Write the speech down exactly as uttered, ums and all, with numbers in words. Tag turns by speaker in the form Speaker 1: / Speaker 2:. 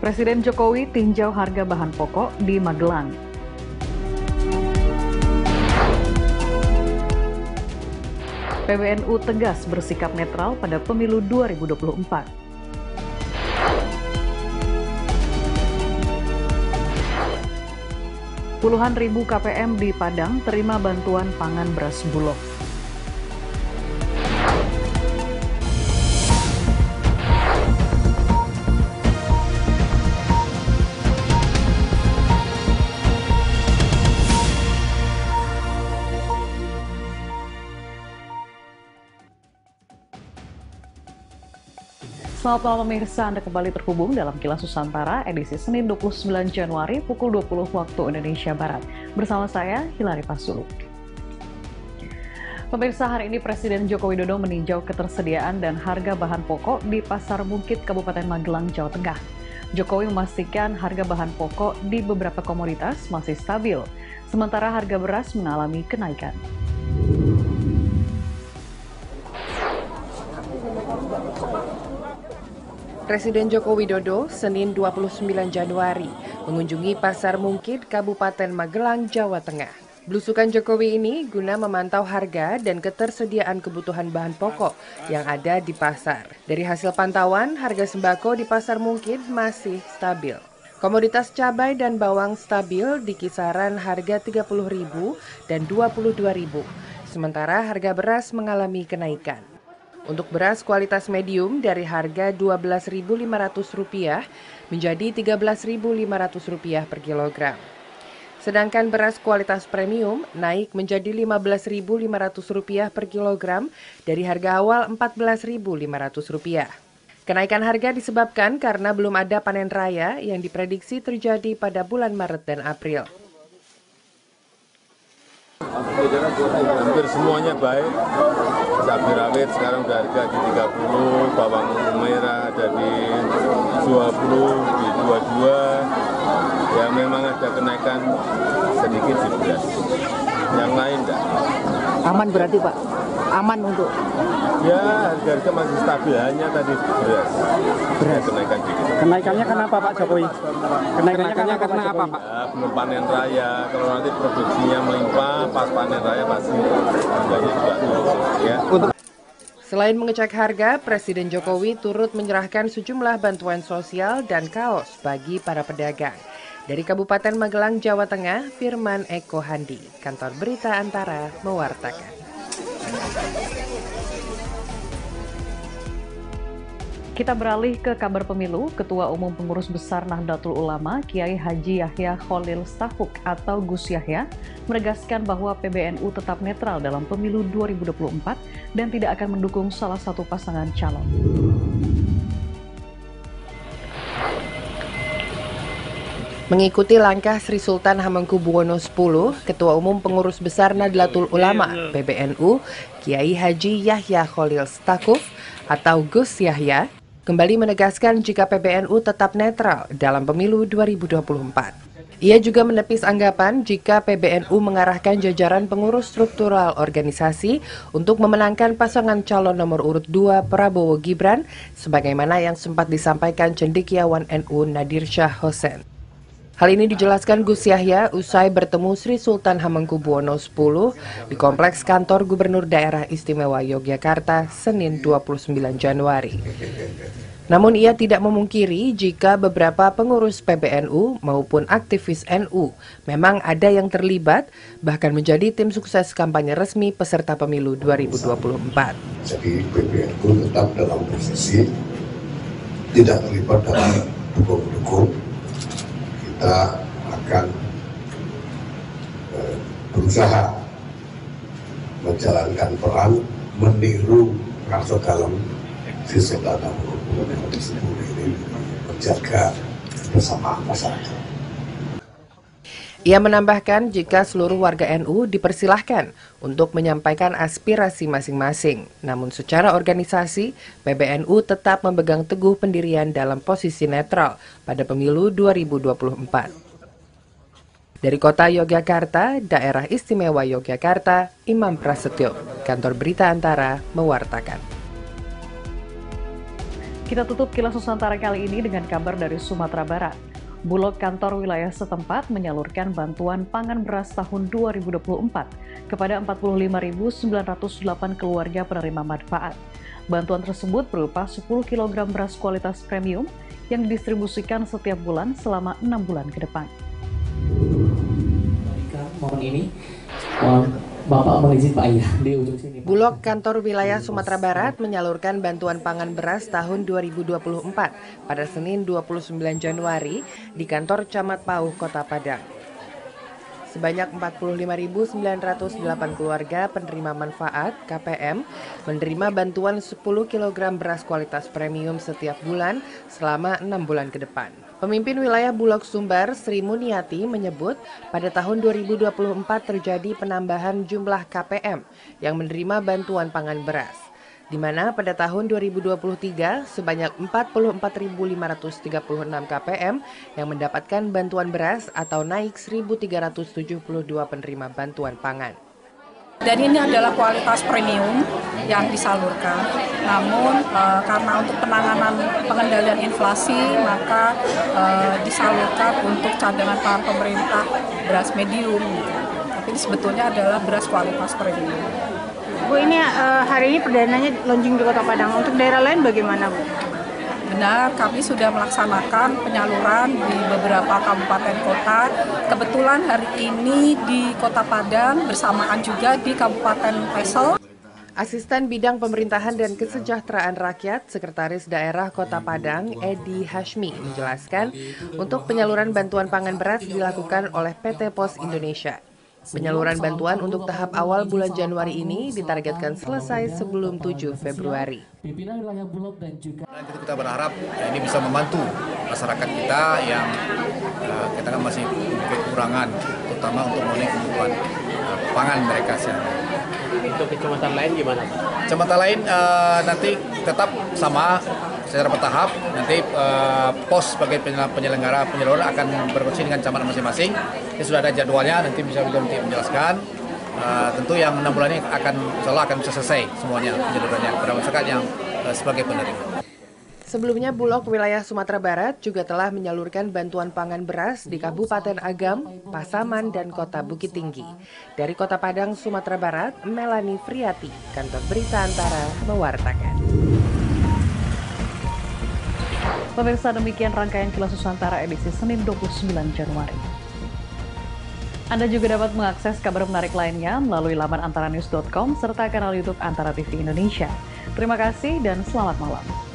Speaker 1: Presiden Jokowi tinjau harga bahan pokok di Magelang. P B N U tegas bersikap netral pada pemilu dua ribu dua puluh empat. Puluhan ribu K P M di Padang terima bantuan pangan beras Bulog. Selamat malam pemirsa, Anda kembali terhubung dalam Kilas Nusantara edisi Senin dua puluh sembilan Januari pukul dua puluh waktu Indonesia Barat. Bersama saya, Hilary Pasulu. Pemirsa, hari ini Presiden Joko Widodo meninjau ketersediaan dan harga bahan pokok di Pasar Bukit, Kabupaten Magelang, Jawa Tengah. Jokowi memastikan harga bahan pokok di beberapa komoditas masih stabil, sementara harga beras mengalami kenaikan.
Speaker 2: Presiden Joko Widodo Senin dua puluh sembilan Januari mengunjungi Pasar Bukit, Kabupaten Magelang, Jawa Tengah. Belusukan Jokowi ini guna memantau harga dan ketersediaan kebutuhan bahan pokok yang ada di pasar. Dari hasil pantauan, harga sembako di Pasar Bukit masih stabil. Komoditas cabai dan bawang stabil di kisaran harga tiga puluh ribu dan dua puluh dua ribu, sementara harga beras mengalami kenaikan. Untuk beras kualitas medium dari harga dua belas ribu lima ratus rupiah menjadi tiga belas ribu lima ratus rupiah per kilogram. Sedangkan beras kualitas premium naik menjadi lima belas ribu lima ratus rupiah per kilogram dari harga awal empat belas ribu lima ratus rupiah. Kenaikan harga disebabkan karena belum ada panen raya yang diprediksi terjadi pada bulan Maret dan April.
Speaker 3: Hampir semuanya baik. Cabai rawit sekarang udah harga di tiga puluh, bawang merah ada di dua puluh, di dua puluh dua. Ya memang ada kenaikan sedikit di beras. Yang lain enggak.
Speaker 4: Aman berarti Pak? Aman untuk?
Speaker 3: Ya harga-harga masih stabil, hanya tadi beras. Beras kenaikan dikit.
Speaker 4: Kenaikannya kenapa Pak Jokowi? Kenaikannya, Kenaikannya karena apa Pak?
Speaker 3: Ya, belum panen raya, kalau nanti produksinya melimpah, pas panen raya pasti harganya juga turun. Ya.
Speaker 2: Selain mengecek harga, Presiden Jokowi turut menyerahkan sejumlah bantuan sosial dan kaos bagi para pedagang. Dari Kabupaten Magelang, Jawa Tengah, Firman Eko Handi, Kantor Berita Antara, mewartakan.
Speaker 1: Kita beralih ke kabar pemilu. Ketua Umum Pengurus Besar Nahdlatul Ulama, Kiai Haji Yahya Kholil Stakuf atau Gus Yahya, menegaskan bahwa P B N U tetap netral dalam pemilu dua ribu dua puluh empat dan tidak akan mendukung salah satu pasangan calon.
Speaker 2: Mengikuti langkah Sri Sultan Hamengkubuwono X, Ketua Umum Pengurus Besar Nahdlatul Ulama P B N U, Kiai Haji Yahya Kholil Stakuf atau Gus Yahya, kembali menegaskan jika P B N U tetap netral dalam pemilu dua ribu dua puluh empat. Ia juga menepis anggapan jika P B N U mengarahkan jajaran pengurus struktural organisasi untuk memenangkan pasangan calon nomor urut dua Prabowo Gibran, sebagaimana yang sempat disampaikan cendekiawan N U Nadir Shah Hussein. Hal ini dijelaskan Gus Yahya usai bertemu Sri Sultan Hamengkubuwono X di Kompleks Kantor Gubernur Daerah Istimewa Yogyakarta, Senin dua puluh sembilan Januari. Namun ia tidak memungkiri jika beberapa pengurus P B N U maupun aktivis N U memang ada yang terlibat, bahkan menjadi tim sukses kampanye resmi peserta pemilu dua ribu dua puluh empat.
Speaker 5: Jadi P B N U tetap dalam posisi tidak terlibat dalam dukung-dukung. Kita akan eh, berusaha menjalankan peran meniru rasul dalam sistem data hubungan yang disebut ini, menjaga bersama masyarakat.
Speaker 2: Ia menambahkan jika seluruh warga N U dipersilahkan untuk menyampaikan aspirasi masing-masing. Namun secara organisasi, P B N U tetap memegang teguh pendirian dalam posisi netral pada pemilu dua ribu dua puluh empat. Dari Kota Yogyakarta, Daerah Istimewa Yogyakarta, Imam Prasetyo, Kantor Berita Antara, mewartakan.
Speaker 1: Kita tutup Kilas Nusantara kali ini dengan kabar dari Sumatera Barat. Bulog kantor wilayah setempat menyalurkan bantuan pangan beras tahun dua ribu dua puluh empat kepada empat puluh lima ribu sembilan ratus delapan keluarga penerima manfaat. Bantuan tersebut berupa sepuluh kilogram beras kualitas premium yang didistribusikan setiap bulan selama enam bulan ke depan.
Speaker 6: Mohon ini, mohon Bapak mohon izin Pak Ayah di ujung sini.
Speaker 2: Bulog kantor wilayah Sumatera Barat menyalurkan bantuan pangan beras tahun dua ribu dua puluh empat pada Senin dua puluh sembilan Januari di kantor Camat Pauh, Kota Padang. Sebanyak empat puluh lima ribu sembilan ratus delapan keluarga penerima manfaat K P M menerima bantuan sepuluh kilogram beras kualitas premium setiap bulan selama enam bulan ke depan. Pemimpin wilayah Bulog Sumbar, Sri Muniati, menyebut pada tahun dua ribu dua puluh empat terjadi penambahan jumlah K P M yang menerima bantuan pangan beras, di mana pada tahun dua ribu dua puluh tiga sebanyak empat puluh empat ribu lima ratus tiga puluh enam K P M yang mendapatkan bantuan beras atau naik seribu tiga ratus tujuh puluh dua penerima bantuan pangan.
Speaker 7: Dan ini adalah kualitas premium yang disalurkan, namun e, karena untuk penanganan pengendalian inflasi maka e, disalurkan untuk cadangan pangan pemerintah beras medium, tapi ini sebetulnya adalah beras kualitas premium.
Speaker 8: Bu, ini uh, hari ini perdananya launching di Kota Padang. Untuk daerah lain bagaimana, Bu?
Speaker 7: Benar, kami sudah melaksanakan penyaluran di beberapa kabupaten kota. Kebetulan hari ini di Kota Padang bersamaan juga di Kabupaten Pesel.
Speaker 2: Asisten Bidang Pemerintahan dan Kesejahteraan Rakyat, Sekretaris Daerah Kota Padang, Edi Hashmi, menjelaskan untuk penyaluran bantuan pangan beras dilakukan oleh P T Pos Indonesia. Penyaluran bantuan untuk tahap awal bulan Januari ini ditargetkan selesai sebelum tujuh Februari.
Speaker 9: Dan kita berharap ya, ini bisa membantu masyarakat kita yang uh, kita kan masih kekurangan, terutama untuk memenuhi kebutuhan uh, pangan mereka sehari-hari.
Speaker 6: Untuk kecamatan lain gimana, Pak?
Speaker 9: Kecamatan lain uh, nanti tetap sama secara bertahap. Nanti uh, pos sebagai penyelenggara penyaluran akan berkoordinasi dengan kecamatan masing-masing. Ini sudah ada jadwalnya, nanti bisa juga nanti menjelaskan. Uh, tentu yang enam bulan ini akan, insya Allah akan bisa selesai semuanya penyalurannya kepada masyarakat yang uh, sebagai penerima.
Speaker 2: Sebelumnya, Bulog wilayah Sumatera Barat juga telah menyalurkan bantuan pangan beras di Kabupaten Agam, Pasaman, dan Kota Bukit Tinggi. Dari Kota Padang, Sumatera Barat, Melanie Friati, Kantor Berita Antara, mewartakan.
Speaker 1: Pemirsa, demikian rangkaian Kilas Nusantara edisi Senin dua puluh sembilan Januari. Anda juga dapat mengakses kabar menarik lainnya melalui laman antara news dot com serta kanal YouTube Antara T V Indonesia. Terima kasih dan selamat malam.